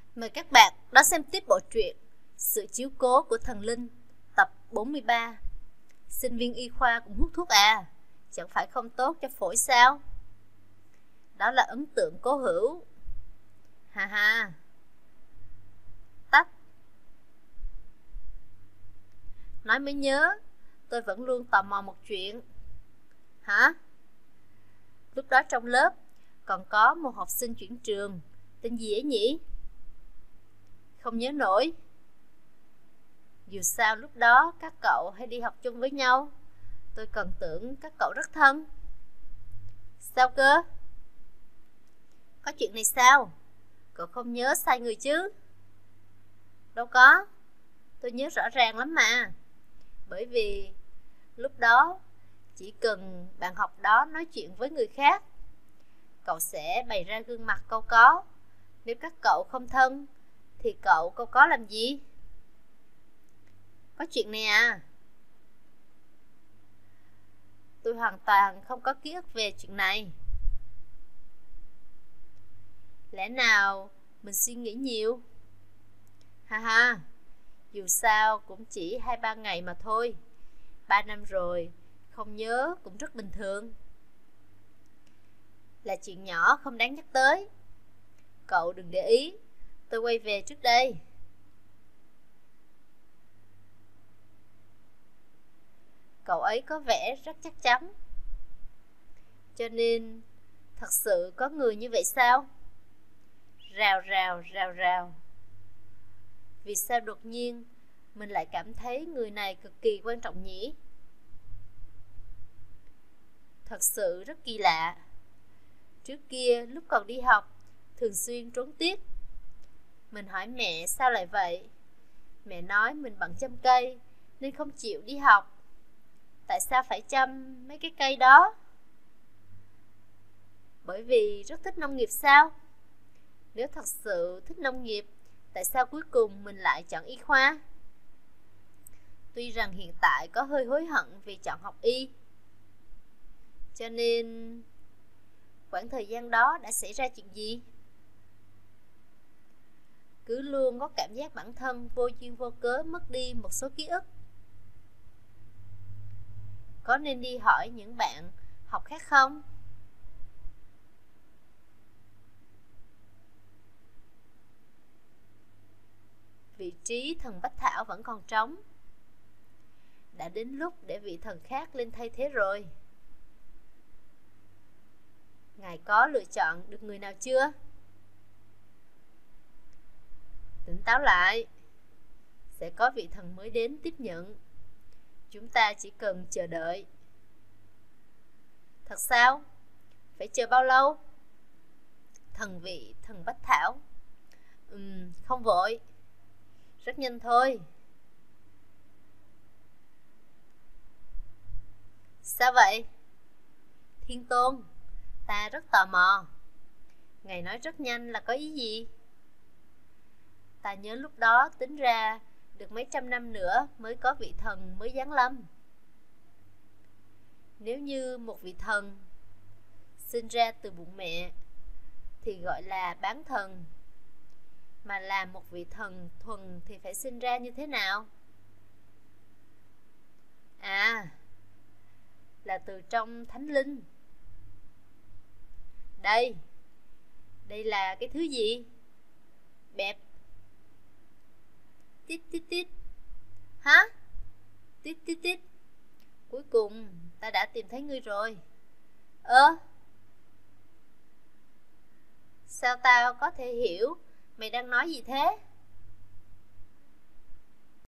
Mời các bạn đón xem tiếp bộ truyện Sự chiếu cố của thần linh tập 43. Sinh viên y khoa cũng hút thuốc à? Chẳng phải không tốt cho phổi sao? Đó là ấn tượng cố hữu. Ha ha. Tắt. Nói mới nhớ, tôi vẫn luôn tò mò một chuyện. Hả? Lúc đó trong lớp còn có một học sinh chuyển trường, tên gì ấy nhỉ? Không nhớ nổi. Dù sao lúc đó các cậu hay đi học chung với nhau, tôi còn tưởng các cậu rất thân. Sao cơ? Có chuyện này sao? Cậu không nhớ sai người chứ? Đâu có, tôi nhớ rõ ràng lắm mà. Bởi vì lúc đó chỉ cần bạn học đó nói chuyện với người khác, cậu sẽ bày ra gương mặt câu có. Nếu các cậu không thân thì cậu câu có làm gì? Có chuyện này à? Tôi hoàn toàn không có ký ức về chuyện này. Lẽ nào mình suy nghĩ nhiều? Ha ha, dù sao cũng chỉ 2-3 ngày mà thôi. 3 năm rồi, không nhớ cũng rất bình thường. Là chuyện nhỏ không đáng nhắc tới. Cậu đừng để ý, tôi quay về trước đây. Cậu ấy có vẻ rất chắc chắn. Cho nên, thật sự có người như vậy sao? Rào rào rào rào. Vì sao đột nhiên mình lại cảm thấy người này cực kỳ quan trọng nhỉ? Thật sự rất kỳ lạ. Trước kia lúc còn đi học thường xuyên trốn tiết. Mình hỏi mẹ sao lại vậy? Mẹ nói mình bận chăm cây nên không chịu đi học. Tại sao phải chăm mấy cái cây đó? Bởi vì rất thích nông nghiệp sao? Nếu thật sự thích nông nghiệp, tại sao cuối cùng mình lại chọn y khoa? Tuy rằng hiện tại có hơi hối hận vì chọn học y. Cho nên, khoảng thời gian đó đã xảy ra chuyện gì? Cứ luôn có cảm giác bản thân vô duyên vô cớ mất đi một số ký ức. Có nên đi hỏi những bạn học khác không? Vị trí thần Bách Thảo vẫn còn trống. Đã đến lúc để vị thần khác lên thay thế rồi. Ngài có lựa chọn được người nào chưa? Tỉnh táo lại. Sẽ có vị thần mới đến tiếp nhận. Chúng ta chỉ cần chờ đợi. Thật sao? Phải chờ bao lâu? Thần vị thần Bách Thảo. Không vội. Rất nhanh thôi. Sao vậy? Thiên Tôn, ta rất tò mò. Ngài nói rất nhanh là có ý gì? Ta nhớ lúc đó tính ra được mấy trăm năm nữa mới có vị thần mới giáng lâm. Nếu như một vị thần sinh ra từ bụng mẹ thì gọi là bán thần. Mà là một vị thần thuần thì phải sinh ra như thế nào? À, là từ trong thánh linh. Đây là cái thứ gì? Bẹp. Tít tít tít. Hả? Tít tít tít. Cuối cùng ta đã tìm thấy ngươi rồi. Sao tao có thể hiểu mày đang nói gì thế?